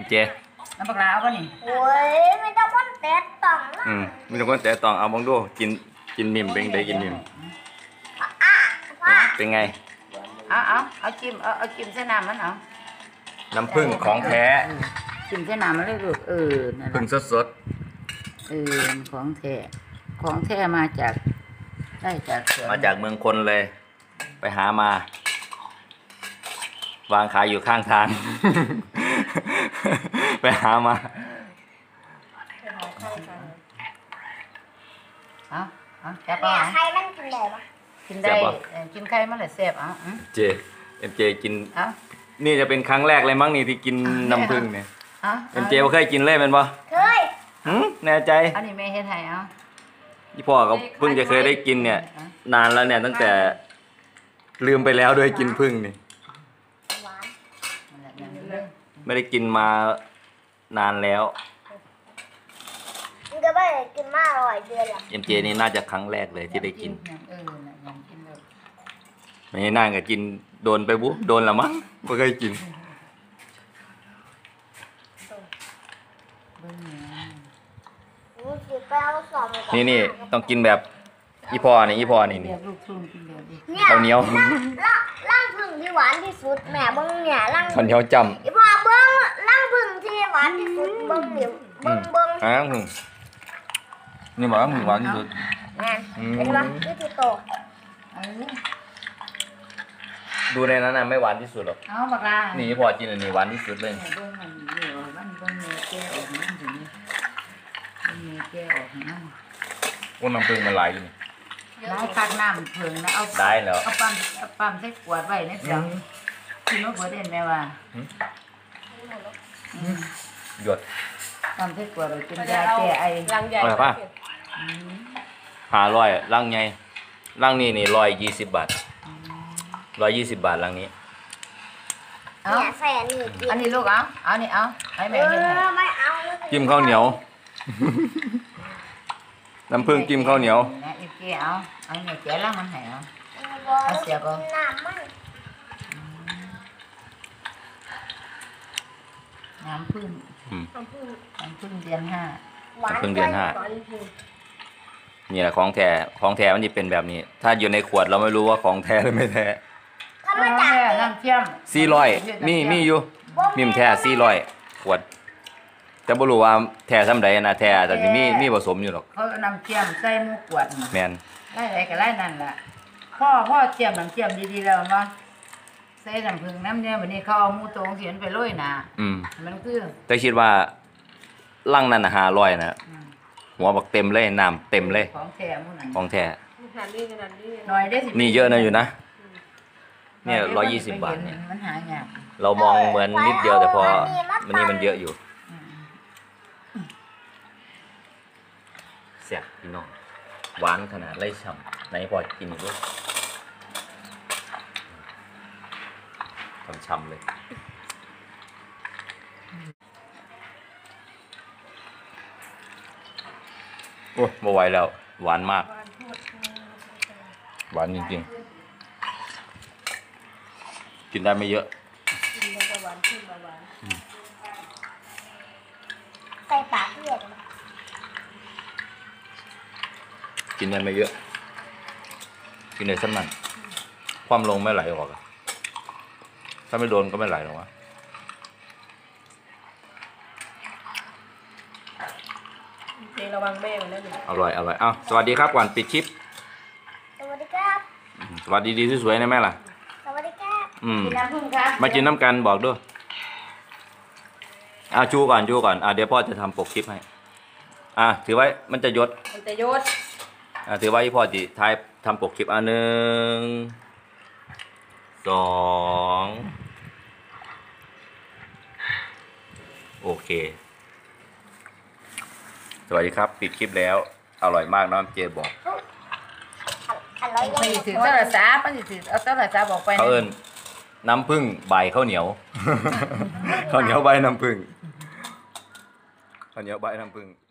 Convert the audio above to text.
เจน้ำปลาเอาป่ะนี่โอ้ยไม่ต้องคนแตะต้องไม่ต้องคนแต่ต้องเอาบังดูกินนิ่มเป็นได้กินนิ่มเป็นไงเอาจิ้มเอาจิ้มเส้นน้ำมันเอาน้ำผึ้งของแท้จิ้มเส้นน้ำมันเลยลูกนั่นแหละผึ้งสดของแท้มาจากได้จากสวนมาจากเมืองคนเลยไปหามาวางขายอยู่ข้างทาง ไปหามาแซ่บเนี่ยใครมันกินได้ปะกินได้กินไข่มันเลยแซ่บเจกินนี่จะเป็นครั้งแรกเลยมั้งนี่ที่กินน้ำผึ้งเนี่ยเจว่าเคยกินเลยเป็นปะเคยแน่ใจอันนี้แม่เฮ็ดให้ที่พ่อก็เพิ่งจะเคยได้กินเนี่ยนานแล้วเนี่ยตั้งแต่ลืมไปแล้วด้วยกินผึ้งนี่ไม่ได้กินมานานแล้วมันก็ไม่ได้กินมาก100 เดือนหรอกเจนี่น่าจะครั้งแรกเลยที่ได้กินไม่น่าจะกินโดนไปบุ๊โดนละมั้งไม่เคยกินนี่ต้องกินแบบอีพอนี่ข้าวเหนียวร่างผึ่งที่หวานที่สุดแม่เบิ้งเนี่ยร่างข้าวเหนียวจำอีพอเบิ้งร่างผึ่งที่หวานที่สุดเบิ้งเดี๋ยวเบิ้งนี่บอกว่าหวานที่สุดเห็นปะนี่คือโตดูในนั้นน่ะไม่หวานที่สุดหรอกเอาบักลานี่พอกินอันนี้หวานที่สุดเลยว่าน้ำผึ้งมันไหลอยู่นี่ได้คักน้ำผึ้งนะเอาได้แล้วเอาปั๊มใส่ขวดไว้ในถังกินมะเขือเทศแม่ว่าหยดปั๊มใส่ขวดไว้กินยาแก้ไอรังใหญ่ป่ะ500รังใหญ่รังนี่120 บาท120 บาทรังนี้เนี่ยใส่อันนี้ลูกเอานี่เอาให้แม่เห็นไม่เอาจิ้มข้าวเหนียวน้ำผึ้งจิ้มข้าวเหนียวอีกทีเอาเนี่ยแกะแล้วมันให้เอาเสียบน้ำผึ้งเดือน 5 น้ำผึ้งเดือน 5นี่แหละของแท้มันจะเป็นแบบนี้ถ้าอยู่ในขวดเราไม่รู้ว่าของแท้หรือไม่แท้ทำมาจากน้ำเชื่อม 400มีอยู่มีแท้400ขวดแต่บ่รู้ว่าแท้ซ้ำใดนะแท้แต่มีผสมอยู่หรอกเขาน้ำเชื่อมใส่หมูขวดแม่นไล่ก็ไล่นั่นแหละพ่อเชื่อมน้ำเชื่อมดีๆแล้วมั้งใส่น้ำผึ้งน้ำเนี่ยวันนี้เขาเอาหมูตรงเสียนไปโรยหนามันคือแต่คิดว่าลังนั้น500นะหัวบักเต็มเลยน้ำเต็มเลยของแท้หมูนั่นของแท้น้อยได้สินี่เยอะนะอยู่นะเนี่ย120 บาทเนี่ยมันหายากเรามองเหมือนนิดเดียวแต่พอมันเยอะอยู่เสียพี่น้องหวานขนาดไล่ฉ่ำไหนพอกินอีกด้วยฉ่ำเลยโอ้ไม่ไหวแล้วหวานมากหวานจริงๆกินได้ไม่เยอะใส่ปากเพื่อนกินได้ไม่เยอะกินได้สักหน่อยความลงไม่ไหลออกถ้าไม่โดนก็ไม่ไหลหรอกวะระวังแม่มันนะอร่อยอ้าวสวัสดีครับก่อนปิดคลิปสวัสดีครับสวัสดีสวยๆนะแม่ล่ะสวัสดีครับกินน้ำผึ้งครับมากินน้ำกันบอกด้วยชูก่อนเดี๋ยวพ่อจะทำปกคลิปให้ถือไว้มันจะยศถือไว้พ่อจะท้ายทำปกคลิป1 2โอเคสวัสดีครับปิดคลิปแล้วอร่อยมากน้ำเจบอกมันถือเจ้าละสามันถือเอาเจ้าละสาบอกไปเขาเอิ้นน้ำผึ้งใบข้าวเหนียวข้าวเหนียวใบน้ำผึ้งข้าวเหนียวใบน้ำผึ้ง